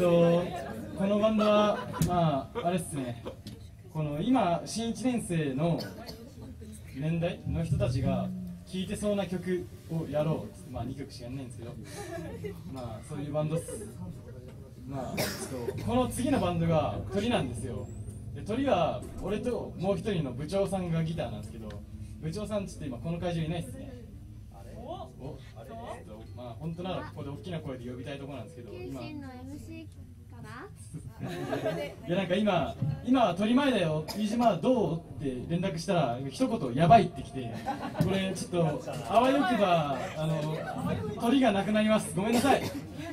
このバンドは、まあ、あれっすね、今、新1年生の年代の人たちが聴いてそうな曲をやろう、まあ、2曲しかやんないんですけど、まあ、そういうバンドっす。まあ、この次のバンドが鳥なんですよ。で、鳥は俺ともう一人の部長さんがギターなんですけど、部長さんちょっと今この会場いないっすね。まあ本当ならここで大きな声で呼びたいところなんですけど、今いや、なんか今は鳥前だよ、飯島どうって連絡したら一言やばいってきて、これちょっとあわよくば鳥がなくなります。ごめんなさい。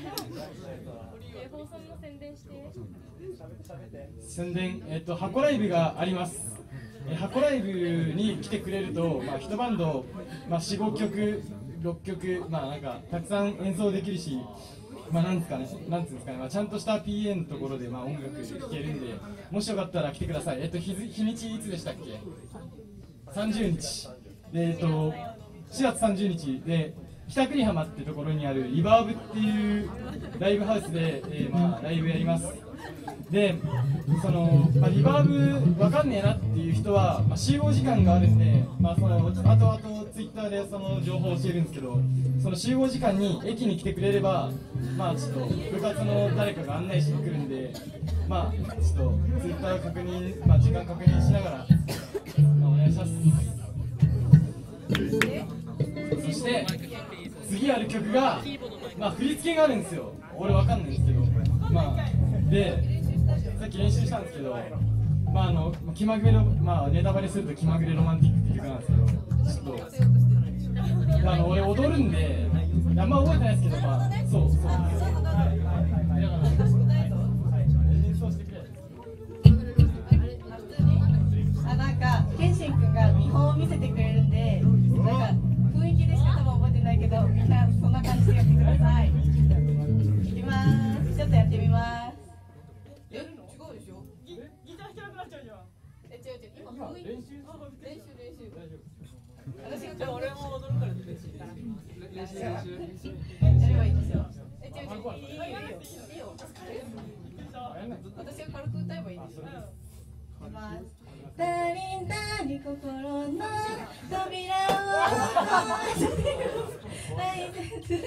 宣伝、箱ライブがあります。箱ライブに来てくれると、まあ、一バンド、まあ、4、5曲、6曲、まあ、なんかたくさん演奏できるし、まあ、なんつうんですかね、まあ、ちゃんとした PA のところで、まあ、音楽聴けるんで、もしよかったら来てください。日にちいつでしたっけ？30日。で、4月30日で、北栗浜ってところにあるリバーブっていうライブハウスで、まあ、ライブやります。で、まあ、リバーブわかんねえなっていう人は、まあ、集合時間があるんで、まあ、後々ツイッターでその情報を教えるんですけど、その集合時間に駅に来てくれれば、まあ、ちょっと部活の誰かが案内しに来るんで、まあ、ちょっとツイッター確認、まあ、時間確認しながら、まあ、お願いします。そして次やる曲が、まあ、振り付けがあるんですよ。俺わかんないんですけど、まあ、でさっき練習したんですけど、まあ気まぐれの、まあ、ネタバレすると気まぐれロマンティックって曲なんですけど、ちょっと俺踊るんであんま覚えてないですけど、まあそう演奏してくれ。 なんかケンシン君が見本を見せてくれるんで、なんか雰囲気でしか多分覚えてないけど、みんなそんな感じでやってください。いきます。ちょっとやってみます。違うでしょ。ギター弾けなくなっちゃうじゃん。違う今雰囲気練習。私が俺も踊るから練習やればいいですよ。いいよ。私が軽く歌えばいいですよ。いきます。足りんだに心の扉を大切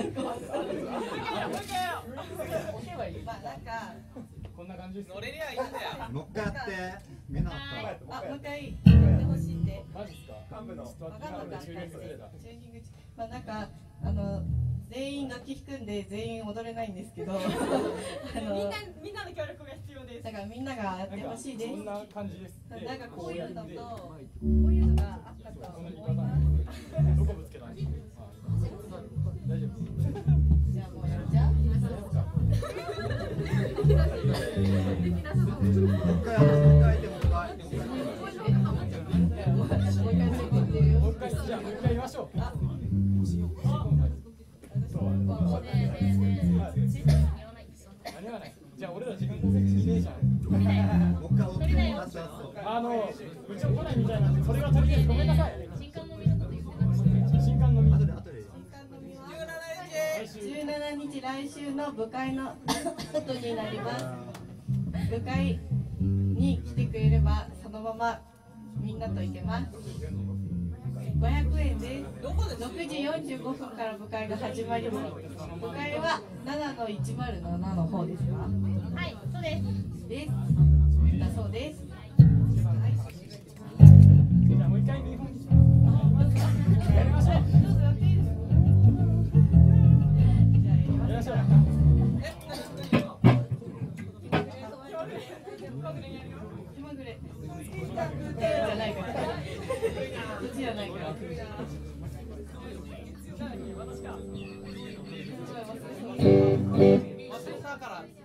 まあなんかこんな感じです。 乗れりゃいいんだよ。 乗っかってみんなもう一回やってほしいんで。 マジっすか？ 分かんなかったチューニングまあなんか全員楽器弾くんで全員踊れないんですけどみんなの協力が必要です。だからみんながやってほしいです。 こんな感じです。 なんかこういうのとこういうのがあったと思います。 どこぶつけたんですか？大丈夫。 じゃあもうやっちゃう？ じゃあもう一回言いましょう。間に合わない。じゃあ俺ら自分の席でいいじゃん。うちの来ないみたいなんで、それが足りない。ごめんなさい。新刊のみ。 17日来週の部会のことになります。部会に来てくれればそのままみんなと行けます。500円です。6時45分から部会が始まります。部会は7-107の方ですか？ はい、そうです。 です。だそうです。 じゃあもう一回見本やりましょう。 どうぞやっていいですか？じゃあやりましょう。気まぐれ。じゃないから。こっちじゃないから。 忘れたから。